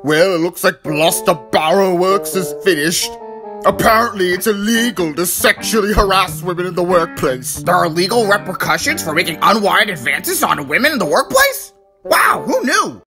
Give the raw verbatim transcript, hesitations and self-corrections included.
Well, it looks like Bluster Barrow Works is finished. Apparently, it's illegal to sexually harass women in the workplace. There are legal repercussions for making unwanted advances on women in the workplace? Wow, who knew?